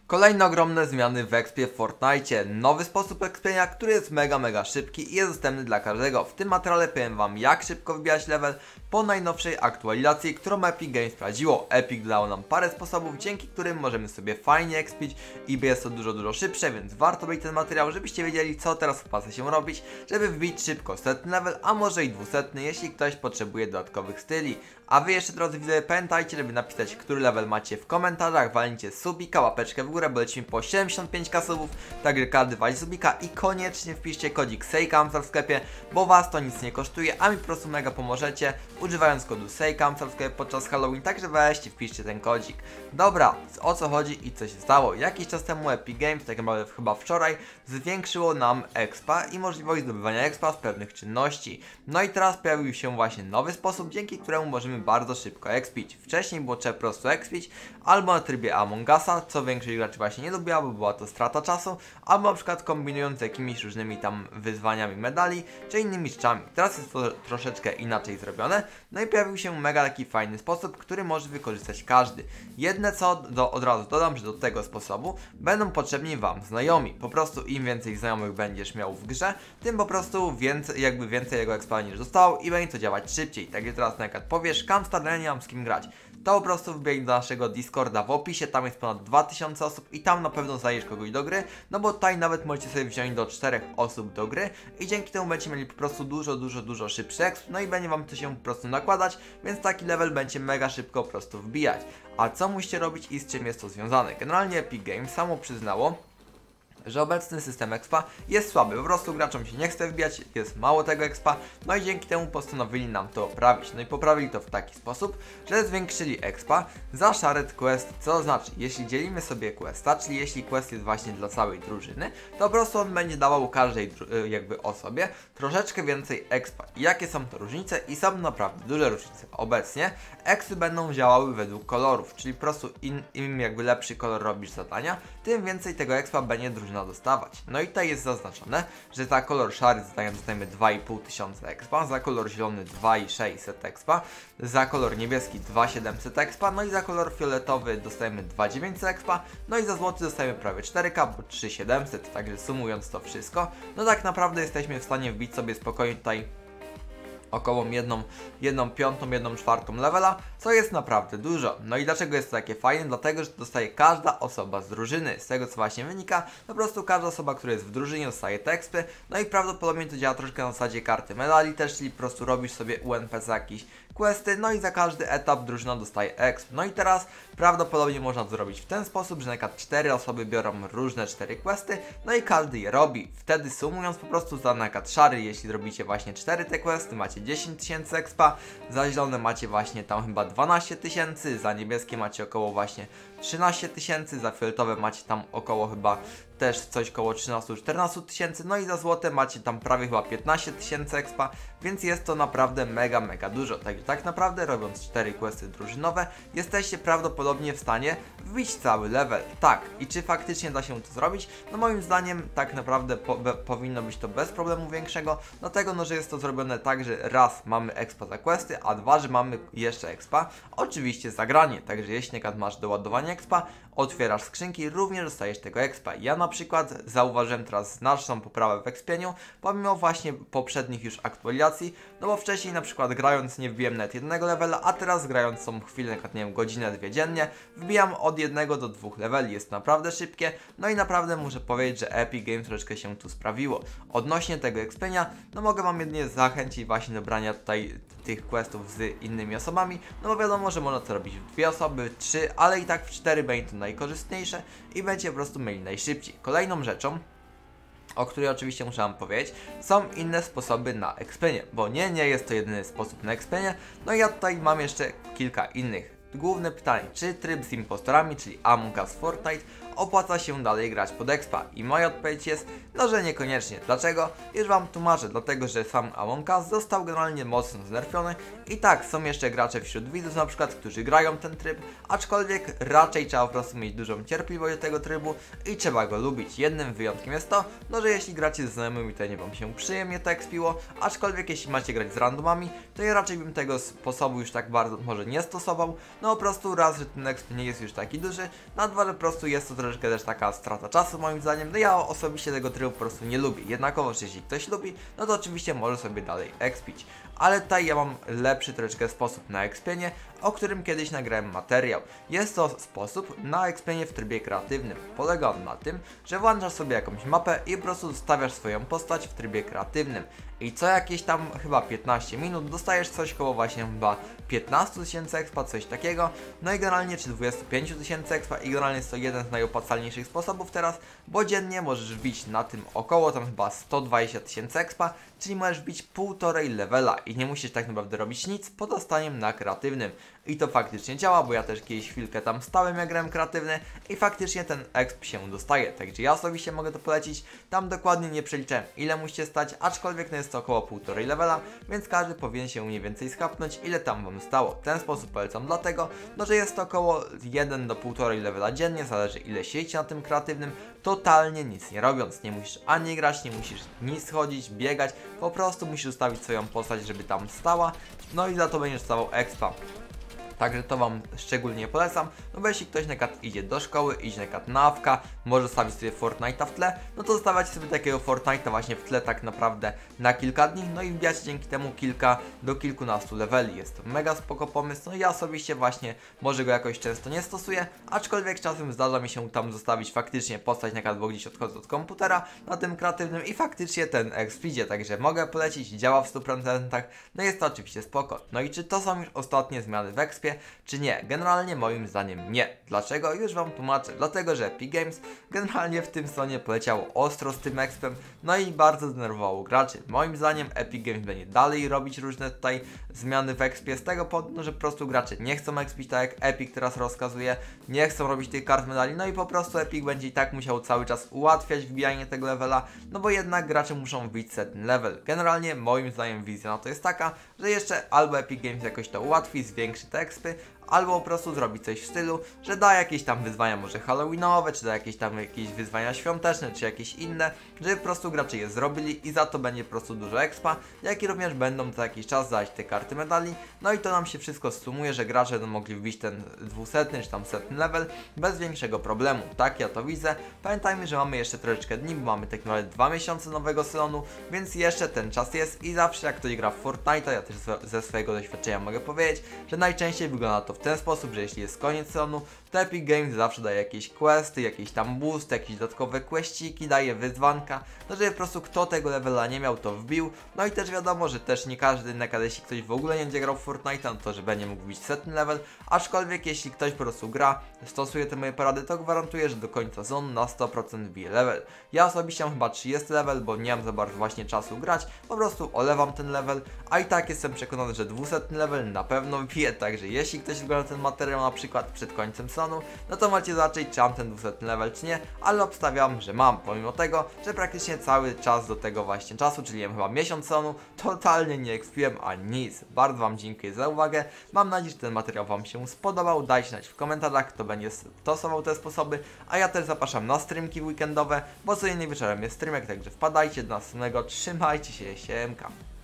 Kolejne ogromne zmiany w expie w Fortnite. Nowy sposób expienia, który jest mega szybki i jest dostępny dla każdego. W tym materiale powiem wam, jak szybko wybijać level po najnowszej aktualizacji, którą Epic Games wprowadziło. Epic dał nam parę sposobów, dzięki którym możemy sobie fajnie expić i jest to dużo szybsze, więc warto być ten materiał, żebyście wiedzieli, co teraz opłaca się robić, żeby wbić szybko 100 level, a może i 200, jeśli ktoś potrzebuje dodatkowych styli. A wy jeszcze, drodzy widzowie, pamiętajcie, żeby napisać, który level macie w komentarzach, walnijcie subika, łapeczkę w górę, bo lecimy po 75k subów, także każdy wali subika i koniecznie wpiszcie kodzik SEJKAMSAR w sklepie, bo was to nic nie kosztuje, a mi po prostu mega pomożecie, używając kodu SEJKAMSAR w sklepie podczas Halloween, także weźcie, wpiszcie ten kodzik. Dobra, o co chodzi i co się stało? Jakiś czas temu Epic Games, tak naprawdę chyba wczoraj, zwiększyło nam expa i możliwość zdobywania expa z pewnych czynności. No i teraz pojawił się właśnie nowy sposób, dzięki któremu możemy bardzo szybko expić. Wcześniej było trzeba po prostu expić albo na trybie Among Usa, co większość graczy właśnie nie lubiła, bo była to strata czasu, albo na przykład kombinując z jakimiś różnymi tam wyzwaniami medali, czy innymi rzeczami. Teraz jest to troszeczkę inaczej zrobione, no i pojawił się mega taki fajny sposób, który może wykorzystać każdy. Jedne co, od razu dodam, że do tego sposobu będą potrzebni wam znajomi. Po prostu im więcej znajomych będziesz miał w grze, tym po prostu więcej jego expa niż zostało i będzie to działać szybciej. Także teraz na przykład powiesz, Kamstar, nie mam z kim grać, to po prostu wbieg do naszego Discorda w opisie, tam jest ponad 2000 osób i tam na pewno znajdziesz kogoś do gry, no bo tutaj nawet możecie sobie wziąć do 4 osób do gry i dzięki temu będziecie mieli po prostu dużo szybszy exp, no i będzie wam to się po prostu nakładać, więc taki level będzie mega szybko po prostu wbijać. A co musicie robić i z czym jest to związane? Generalnie Epic Games samo przyznało, że obecny system expa jest słaby, po prostu graczom się nie chce wbijać, jest mało tego expa, no i dzięki temu postanowili nam to poprawić. No i poprawili to w taki sposób, że zwiększyli expa za shared quest, co znaczy, jeśli dzielimy sobie questa, czyli jeśli quest jest właśnie dla całej drużyny, to po prostu on będzie dawał każdej jakby osobie troszeczkę więcej expa. I jakie są to różnice? I są naprawdę duże różnice. Obecnie expy będą działały według kolorów, czyli po prostu im jakby lepszy kolor robisz zadania, tym więcej tego expa będzie drużyna dostawać. No i tutaj jest zaznaczone, że za kolor szary zadania dostajemy 2500 expa, za kolor zielony 2600 expa, za kolor niebieski 2700 expa, no i za kolor fioletowy dostajemy 2900 expa, no i za złoty dostajemy prawie 4k, bo 3700, także sumując to wszystko, no tak naprawdę jesteśmy w stanie wbić sobie spokojnie tutaj około 1/5, 1/4 levela, co jest naprawdę dużo. No i dlaczego jest to takie fajne? Dlatego, że dostaje każda osoba z drużyny. Z tego co właśnie wynika, po prostu każda osoba, która jest w drużynie, dostaje te expy. No i prawdopodobnie to działa troszkę na zasadzie karty medali też, czyli po prostu robisz sobie u NPC jakieś questy, no i za każdy etap drużyna dostaje exp. No i teraz prawdopodobnie można to zrobić w ten sposób, że na przykład 4 osoby biorą różne 4 questy, no i każdy je robi. Wtedy sumując po prostu za na przykład szary, jeśli robicie właśnie 4 te questy, macie 10 000 expa, za zielone macie właśnie tam chyba 12 000, za niebieskie macie około właśnie 13 000, za fioletowe macie tam około chyba też coś koło 13-14 000, no i za złote macie tam prawie chyba 15 000 expa, więc jest to naprawdę mega dużo. Także tak naprawdę robiąc 4 questy drużynowe, jesteście prawdopodobnie w stanie wbić cały level. Tak, i czy faktycznie da się to zrobić? No moim zdaniem tak naprawdę powinno być to bez problemu większego, dlatego no, że jest to zrobione tak, że raz mamy expa za questy, a dwa, że mamy jeszcze expa, oczywiście za granie, także jeśli masz doładowanie expa, otwierasz skrzynki, również dostajesz tego expa. Ja na przykład zauważyłem teraz znaczną poprawę w expieniu, pomimo właśnie poprzednich już aktualizacji, no bo wcześniej na przykład grając nie wbiłem nawet jednego levela, a teraz grając tą chwilę, na przykład nie wiem, godzinę, 2 dziennie, wbijam od 1 do 2 leveli, jest naprawdę szybkie, no i naprawdę muszę powiedzieć, że Epic Games troszeczkę się tu sprawiło. Odnośnie tego expienia, no mogę wam jedynie zachęcić właśnie do brania tutaj tych questów z innymi osobami, no bo wiadomo, że można to robić w 2 osoby, 3, ale i tak w 4 będzie to najkorzystniejsze i będzie po prostu mieli najszybciej. Kolejną rzeczą, o której oczywiście muszę wam powiedzieć, są inne sposoby na expienie, bo nie jest to jedyny sposób na expienie, no i ja tutaj mam jeszcze kilka innych. Główne pytanie, czy tryb z impostorami, czyli Among Us Fortnite, opłaca się dalej grać pod expa? I moja odpowiedź jest, no że niekoniecznie. Dlaczego? Już wam tłumaczę, dlatego że sam Among Us został generalnie mocno znerfiony i tak, są jeszcze gracze wśród widzów na przykład, którzy grają ten tryb, aczkolwiek raczej trzeba po prostu mieć dużą cierpliwość do tego trybu i trzeba go lubić. Jednym wyjątkiem jest to, no że jeśli gracie ze znajomymi, to nie wam się przyjemnie to expiło, aczkolwiek jeśli macie grać z randomami, to ja raczej bym tego sposobu już tak bardzo może nie stosował, no po prostu raz, że ten exp nie jest już taki duży, na dwa, że po prostu jest to troszeczkę też taka strata czasu moim zdaniem, no ja osobiście tego trybu po prostu nie lubię, jednakowoż jeśli ktoś lubi, no to oczywiście może sobie dalej expić. Ale tutaj ja mam lepszy troszeczkę sposób na expienie, o którym kiedyś nagrałem materiał. Jest to sposób na expienie w trybie kreatywnym. Polega on na tym, że włączasz sobie jakąś mapę i po prostu zostawiasz swoją postać w trybie kreatywnym. I co jakieś tam chyba 15 minut dostajesz coś koło właśnie chyba 15 000 expa, coś takiego. No i generalnie czy 25 000 expa i generalnie jest to jeden z najopłacalniejszych sposobów teraz, bo dziennie możesz wbić na tym około tam chyba 120 000 expa, czyli możesz wbić 1,5 levela i nie musisz tak naprawdę robić nic poza staniem na kreatywnym. I to faktycznie działa, bo ja też kiedyś chwilkę tam stałem jak grałem kreatywny i faktycznie ten exp się dostaje, także ja osobiście mogę to polecić. Tam dokładnie nie przeliczałem ile musicie stać, aczkolwiek no jest to około 1,5 levela, więc każdy powinien się mniej więcej skapnąć ile tam wam stało. Ten sposób polecam dlatego, no że jest to około 1 do 1,5 levela dziennie, zależy ile siedzicie na tym kreatywnym, totalnie nic nie robiąc, nie musisz ani grać, nie musisz nic chodzić, biegać, po prostu musisz ustawić swoją postać, żeby tam stała, no i za to będziesz stawał expa. Także to wam szczególnie polecam, no bo jeśli ktoś na przykład idzie do szkoły, idzie na przykład na awka, może zostawić sobie Fortnite'a w tle, no to zostawiacie sobie takiego Fortnite'a właśnie w tle tak naprawdę na kilka dni, no i wbijacie dzięki temu kilka do kilkunastu leveli. Jest to mega spoko pomysł, no i ja osobiście właśnie może go jakoś często nie stosuję, aczkolwiek czasem zdarza mi się tam zostawić faktycznie postać na przykład, bo gdzieś odchodzę od komputera na tym kreatywnym i faktycznie ten exp idzie, także mogę polecić, działa w 100%, no jest to oczywiście spoko. No i czy to są już ostatnie zmiany w expie, czy nie? Generalnie moim zdaniem nie. Dlaczego? Już wam tłumaczę. Dlatego, że Epic Games generalnie w tym sezonie poleciało ostro z tym expem, no i bardzo zdenerwowało graczy. Moim zdaniem Epic Games będzie dalej robić różne tutaj zmiany w expie z tego powodu, że po prostu gracze nie chcą expić tak jak Epic teraz rozkazuje, nie chcą robić tych kart medali, no i po prostu Epic będzie i tak musiał cały czas ułatwiać wbijanie tego levela, no bo jednak gracze muszą wbić setny level. Generalnie moim zdaniem wizja na to jest taka, że jeszcze albo Epic Games jakoś to ułatwi, zwiększy te expy, albo po prostu zrobi coś w stylu, że da jakieś tam wyzwania może halloweenowe, czy da jakieś wyzwania świąteczne, czy jakieś inne, żeby po prostu gracze je zrobili i za to będzie po prostu dużo expa, jak i również będą co jakiś czas dać te karty medali, no i to nam się wszystko sumuje, że gracze będą mogli wbić ten 200 czy tam 100 level bez większego problemu. Tak ja to widzę. Pamiętajmy, że mamy jeszcze troszeczkę dni, bo mamy tak naprawdę 2 miesiące nowego sezonu, więc jeszcze ten czas jest i zawsze jak ktoś gra w Fortnite'a, ja też ze swojego doświadczenia mogę powiedzieć, że najczęściej wygląda to w ten sposób, że jeśli jest koniec sezonu, to Epic Games zawsze daje jakieś questy, jakieś tam boost, jakieś dodatkowe questsiki, daje wyzwanka, no żeby po prostu kto tego levela nie miał, to wbił. No i też wiadomo, że też nie każdy, jeśli ktoś w ogóle nie będzie grał w Fortnite'a, no to że będzie mógł wbić setny level, aczkolwiek jeśli ktoś po prostu gra, stosuje te moje porady, to gwarantuję, że do końca sezonu na 100% wbije level. Ja osobiście mam chyba 30 level, bo nie mam za bardzo właśnie czasu grać, po prostu olewam ten level, a i tak jestem przekonany, że 200 level na pewno wbije, także jeśli ktoś ogląda ten materiał na przykład przed końcem sezonu, no to macie zobaczyć, czy mam ten 200 level, czy nie, ale obstawiam, że mam, pomimo tego, że praktycznie cały czas do tego właśnie czasu, czyli chyba miesiąc sezonu, totalnie nie expiłem ani nic. Bardzo wam dziękuję za uwagę, mam nadzieję, że ten materiał wam się spodobał, dajcie znać w komentarzach, kto będzie stosował te sposoby, a ja też zapraszam na streamki weekendowe, bo codziennie wieczorem jest streamek, także wpadajcie do następnego, trzymajcie się, siemka.